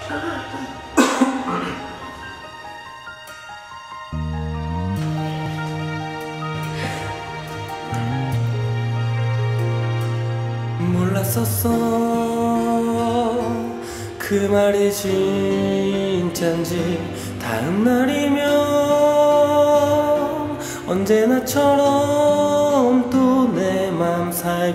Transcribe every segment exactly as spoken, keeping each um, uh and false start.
몰랐었어 그 말이 진짠지. 다음 날이면 언제나처럼 또 내 맘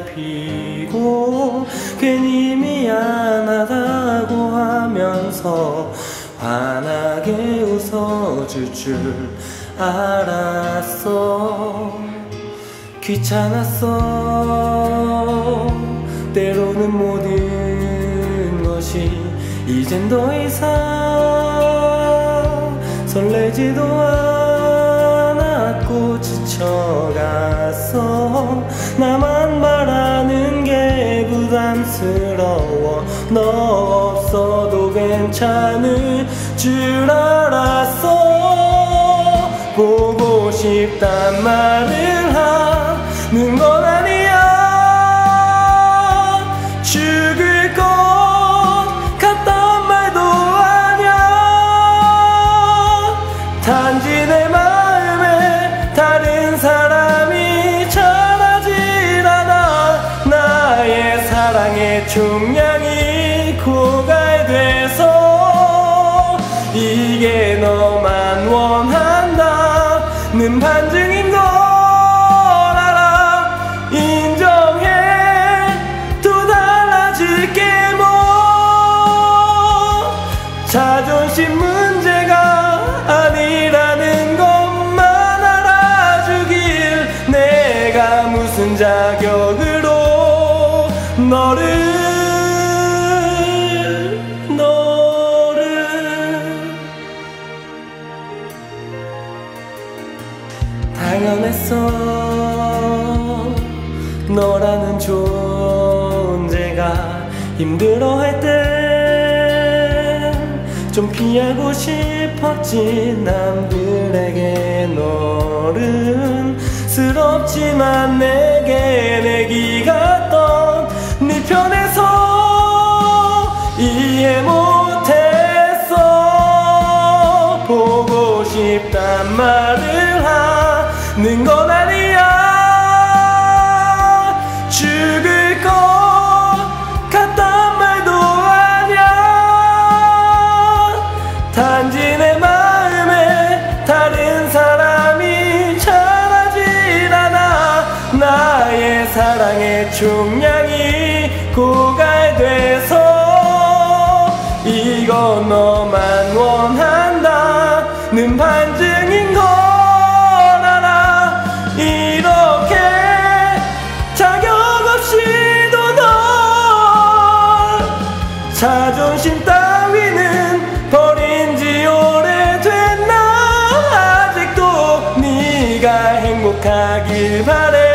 살피고 괜히 미안하다고 하면서 환하게 웃어줄 줄 알았어. 귀찮았어 때로는 모든 것이. 이젠 더 이상 설레지도 않았고 지쳐갔어. 나만 바라는 게 부담스러워. 너 없어도 괜찮을 줄 알았어. 보고 싶단 말을 하는 건 아니야. 죽을 것 같단 말도 아냐. 단지 내 마음에 다른 사람이 전하질 않아. 나의 사랑의 총량이 고갈돼서 이게 너만 원한다는 반증인 걸 알아. 인정해 또 달라질게 뭐. 자존심 문제가 아니라는 것만 알아주길. 내가 무슨 자격으로 너를 당연했어. 너라는 존재가 힘들어할 때 좀 피하고 싶었지. 남들에게 너는 스럽지만 내게 내기 같던 네 편에서 이해 못했어. 보고 싶단 말을 하는 건 아니야. 죽을 것 같단 말도 아냐. 단지 내 마음에 다른 사람이 전하질 않아. 나의 사랑의 총량이 고갈돼서 이건 너만 원한다는 반증인 걸 알아. 이렇게 자격 없이도 널 자존심 따위는 버린 지 오래됐나. 아직도 네가 행복하길 바래.